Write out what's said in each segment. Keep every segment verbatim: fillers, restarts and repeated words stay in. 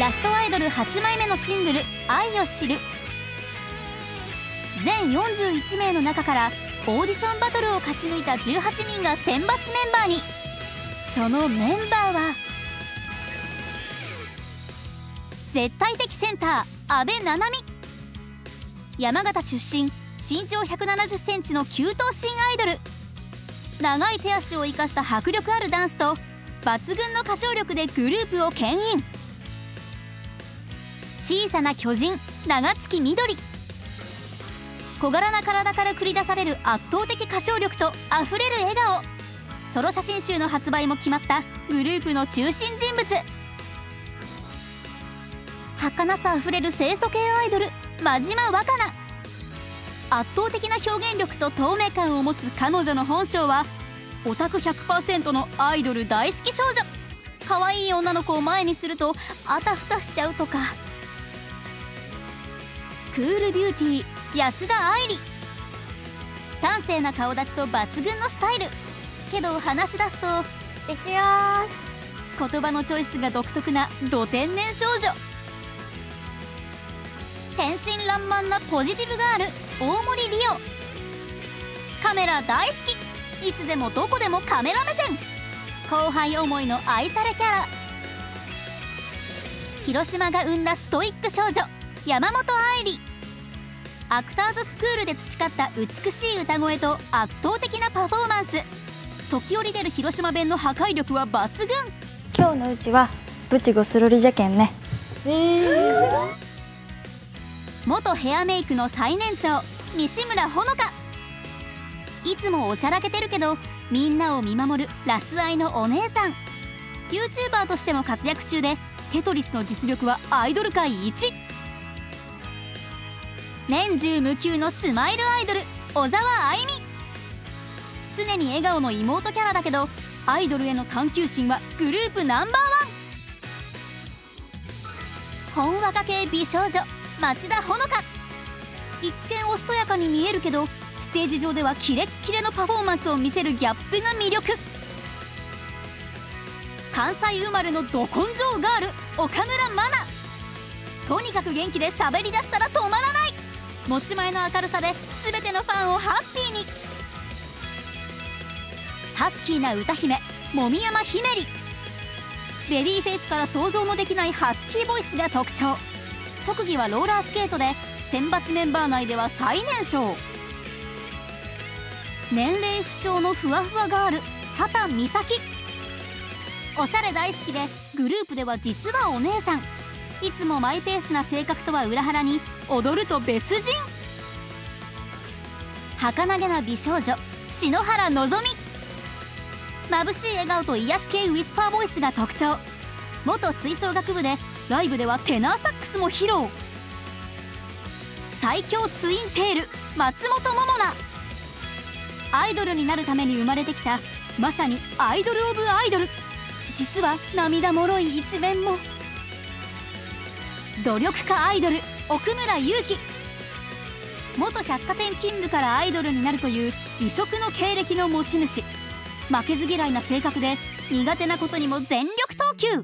ラストアイドルはちまいめのシングル「愛を知る」。全よんじゅういちめいの中からオーディションバトルを勝ち抜いたじゅうはちにんが選抜メンバーに。そのメンバーは絶対的センター阿部七海。山形出身、身長ひゃくななじゅっセンチのきゅう頭身アイドル。長い手足を生かした迫力あるダンスと抜群の歌唱力でグループを牽引。小さな巨人長月みどり。小柄な体から繰り出される圧倒的歌唱力とあふれる笑顔。ソロ写真集の発売も決まったグループの中心人物。儚さあふれる清楚系アイドル真島若菜。圧倒的な表現力と透明感を持つ彼女の本性はオタク ひゃくパーセント のアイドル大好き少女。可愛い女の子を前にするとあたふたしちゃうとか。クールビューティー安田愛理。端正な顔立ちと抜群のスタイル。けど話し出すと「できやーす」言葉のチョイスが独特なド天然少女。天真爛漫なポジティブガール大森理央。カメラ大好き、いつでもどこでもカメラ目線。後輩思いの愛されキャラ。広島が生んだストイック少女山本愛理。アクターズスクールで培った美しい歌声と圧倒的なパフォーマンス。時折出る広島弁の破壊力は抜群。 今日のうちはブチゴスロリじゃけんね。えー、 元ヘアメイクの最年長西村ほのか。いつもおちゃらけてるけどみんなを見守るラスアイのお姉さん。 YouTuber としても活躍中でテトリスの実力はアイドル界一。年中無休のスマイルアイドル小沢あいみ。常に笑顔の妹キャラだけどアイドルへの探求心はグループナンバーワン。ほんわか系美少女町田ほのか。一見おしとやかに見えるけどステージ上ではキレッキレのパフォーマンスを見せるギャップが魅力。関西生まれのど根性ガール岡村真奈。とにかく元気で喋りだしたら止まらない。持ち前の明るさで全てのファンをハッピーに。ハスキーな歌姫籾山ひめり。ベビーフェイスから想像もできないハスキーボイスが特徴。特技はローラースケートで選抜メンバー内では最年少。年齢不詳のふわふわガール畑美咲。おしゃれ大好きでグループでは実はお姉さん。いつもマイペースな性格とは裏腹に踊ると別人。儚げな美少女篠原のぞみ。眩しい笑顔と癒し系ウィスパーボイスが特徴。元吹奏楽部でライブではテナーサックスも披露。最強ツインテール松本桃奈。アイドルになるために生まれてきたまさにアイドル・オブ・アイドル。実は涙もろい一面も。努力家アイドル奥村優希。元百貨店勤務からアイドルになるという異色の経歴の持ち主。負けず嫌いな性格で苦手なことにも全力投球。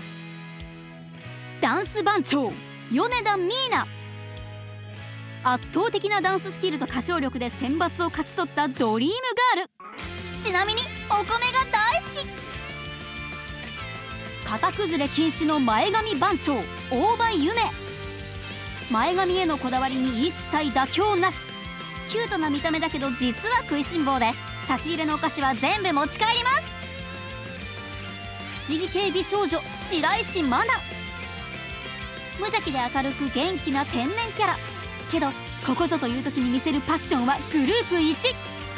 ダンス番長米田ミーナ。圧倒的なダンススキルと歌唱力で選抜を勝ち取ったドリームガール。ちなみにお米が大好き。型崩れ禁止の前髪番長大場夢。前髪へのこだわりに一切妥協なし。キュートな見た目だけど実は食いしん坊で差し入れのお菓子は全部持ち帰ります。不思議系美少女白石麻奈。無邪気で明るく元気な天然キャラけどここぞという時に見せるパッションはグループ一。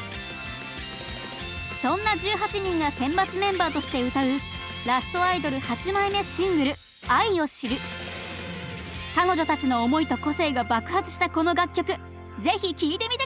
そんなじゅうはちにんが選抜メンバーとして歌うラストアイドルはちまいめシングル「愛を知る」。彼女たちの思いと個性が爆発したこの楽曲、ぜひ聴いてみて